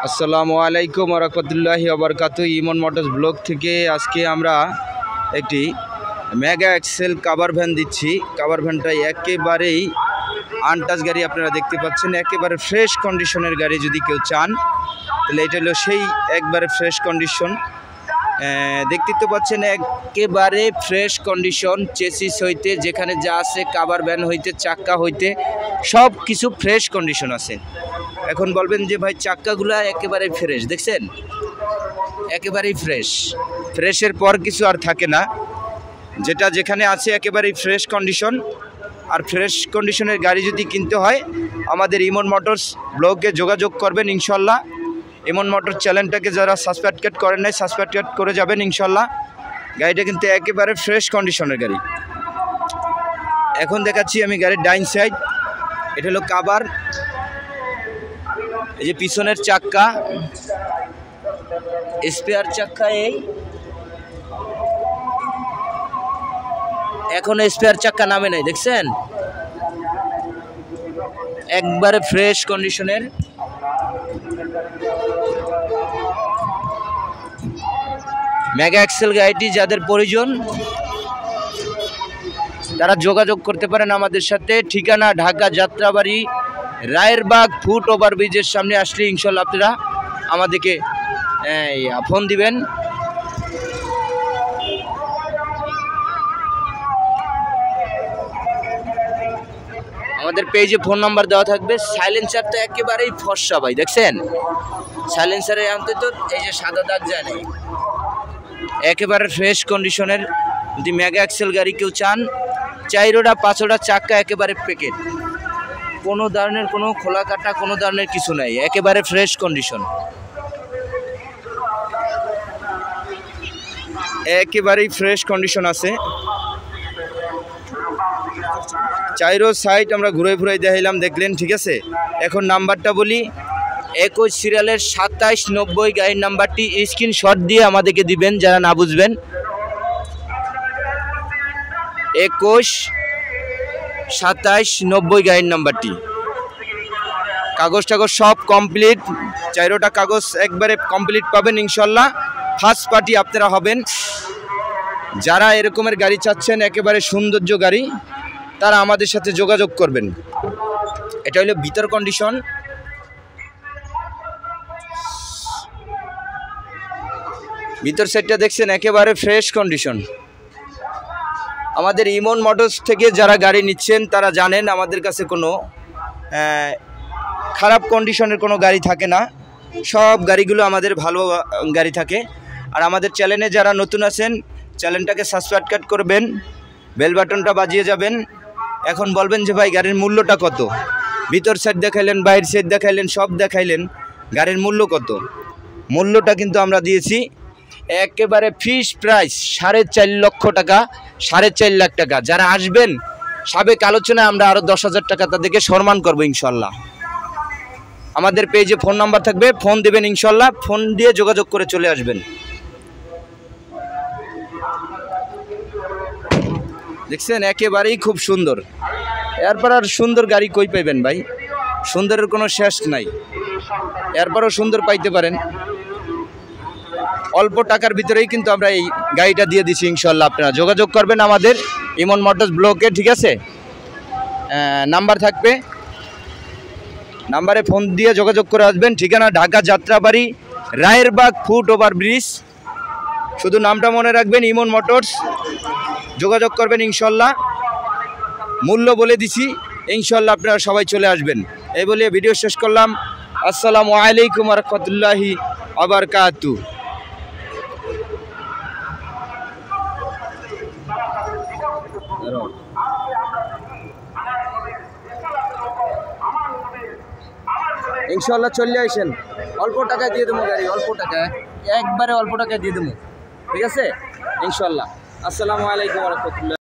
আসসালামু আলাইকুম ওয়া রাহমাতুল্লাহি ওয়া বারাকাতুহু। ইমন মোটরস ব্লগ থেকে আজকে আমরা একটি মেগা এক্সেল কাভার ভ্যান দিচ্ছি। কাভার ভ্যানটা একেবারেই আনটাচ গাড়ি, আপনারা দেখতে পাচ্ছেন, একেবারে ফ্রেশ কন্ডিশনের গাড়ি। যদি কেউ চান তাহলে এটা হলো সেই একবারে ফ্রেশ কন্ডিশন। দেখতে তো পাচ্ছেন একেবারে ফ্রেশ কন্ডিশন, চেসিস হইতে যেখানে যা আছে, কাভার ভ্যান হইতে চাক্কা হইতে সব কিছু ফ্রেশ কন্ডিশন আছে। এখন বলবেন যে ভাই চাক্কাগুলা একেবারে ফ্রেশ, দেখছেন একেবারেই ফ্রেশ। ফ্রেশের পর কিছু আর থাকে না, যেটা যেখানে আছে একেবারেই ফ্রেশ কন্ডিশন। আর ফ্রেশ কন্ডিশনের গাড়ি যদি কিনতে হয় আমাদের ইমন মোটরস ব্লগে যোগাযোগ করবেন ইনশাল্লাহ। ইমন মোটরস চ্যানেলটাকে যারা সাবস্ক্রাইব করেন নাই সাবস্ক্রাইব করে যাবেন ইনশাল্লাহ। গাড়িটা কিন্তু একেবারে ফ্রেশ কন্ডিশনের গাড়ি। এখন দেখাচ্ছি আমি গাড়ির ডাইন সাইড, এটা হলো কাভার, এই যে পিছনের চাক্কা, স্পেয়ার চাক্কা, এই এখন স্পেয়ার চাক্কা নামে নাই, দেখছেন একবারে ফ্রেশ কন্ডিশনের। মেগা এক্সেল গাড়িটি যাদের প্রয়োজন তারা যোগাযোগ করতে পারেন আমাদের সাথে। ঠিকানা ঢাকা যাত্রাবাড়ি রায়েরবাগ ফুট ওভারব্রিজের সামনে আসলে ইনশাল্লাহ আপনারা আমাদেরকে ফোন দিবেন। আমাদের পেজে ফোন নাম্বার দেওয়া থাকবে। সাইলেন্সার তো একেবারেই ফর্সা ভাই, দেখছেন সাইলেন্সারে আনতে তো এই যে সাদা দাগ যায় না, একেবারে ফ্রেশ কন্ডিশনের। যদি মেগা এক্সেল গাড়ি কেউ চান, 4টা 5টা চাক্কা একেবারে প্যাকেট, কোনো ধরনের কোনো খোলা কাটা কোনো ধরনের কিছু নাই, একেবারে ফ্রেশ কন্ডিশন, একেবারেই ফ্রেশ কন্ডিশন আছে। 4 সাইড আমরা ঘুরে ঘুরে দেখাইলাম, দেখলেন, ঠিক আছে। এখন নাম্বারটা বলি, 21 সিরিয়ালের 2790 গাড়ির নাম্বারটি স্ক্রিনশট দিয়ে আমাদেরকে দিবেন যারা না বুঝবেন। 21 2790 গাড়ির নাম্বারটি। কাগজ টাগজ সব কমপ্লিট, 4টা কাগজ একবারে কমপ্লিট পাবেন ইনশাল্লাহ। ফার্স্ট পার্টি আপনারা হবেন। যারা এরকমের গাড়ি চাচ্ছেন, একেবারে সৌন্দর্য গাড়ি, তারা আমাদের সাথে যোগাযোগ করবেন। এটা হলো ভিতর কন্ডিশন, ভিতর সাইডটা দেখছেন একেবারে ফ্রেশ কন্ডিশন। আমাদের ইমন মোটরস থেকে যারা গাড়ি নিচ্ছেন তারা জানেন আমাদের কাছে কোনো খারাপ কন্ডিশনের কোনো গাড়ি থাকে না, সব গাড়িগুলো আমাদের ভালো গাড়ি থাকে। আর আমাদের চ্যানেলে যারা নতুন আছেন চ্যানেলটাকে সাবস্ক্রাইব করবেন, বেল বাটনটা বাজিয়ে যাবেন। এখন বলবেন যে ভাই গাড়ির মূল্যটা কত, ভিতর সাইড দেখাইলেন, বাইরের সাইড দেখাইলেন, সব দেখাইলেন, গাড়ির মূল্য কত? মূল্যটা কিন্তু আমরা দিয়েছি একেবারে ফিক্স প্রাইস 4.5 লক্ষ টাকা, 4.5 লাখ টাকা। যারা আসবেন সাবেক আলোচনায় আমরা আরও 10,000 টাকা তাদেরকে সম্মান করবো ইনশাল্লাহ। আমাদের পেজে ফোন নাম্বার থাকবে, ফোন দেবেন ইনশাল্লাহ, ফোন দিয়ে যোগাযোগ করে চলে আসবেন। দেখছেন একেবারেই খুব সুন্দর। এরপর আর সুন্দর গাড়ি কই পাইবেন ভাই, সুন্দরের কোনো শেষ নাই। এরপরও সুন্দর পাইতে পারেন। অল্প টাকার ভিতরেই কিন্তু আমরা এই গাড়িটা দিয়ে দিচ্ছি ইনশাল্লাহ। আপনারা যোগাযোগ করবেন আমাদের ইমন মোটরস ব্লকে, ঠিক আছে। নাম্বার থাকবে, নাম্বারে ফোন দিয়ে যোগাযোগ করে আসবেন। ঠিকানা ঢাকা যাত্রাবাড়ি রায়েরবাগ ফুট ওভারব্রিজ, শুধু নামটা মনে রাখবেন ইমন মোটরস, যোগাযোগ করবেন ইনশাল্লাহ। মূল্য বলে দিছি ইনশাল্লাহ, আপনারা সবাই চলে আসবেন। এই বলে ভিডিও শেষ করলাম। আসসালামু আলাইকুম ওয়া রাহমাতুল্লাহি ওয়া বারাকাতুহু। ইনশাল্লাহ চলে আসেন, অল্প টাকায় দিয়ে দেবো গাড়ি, অল্প টাকায়, একবারে অল্প টাকায় দিয়ে দেবো, ঠিক আছে ইনশাল্লাহ। আসসালামু আলাইকুম ওয়া রাহমাতুল্লাহ।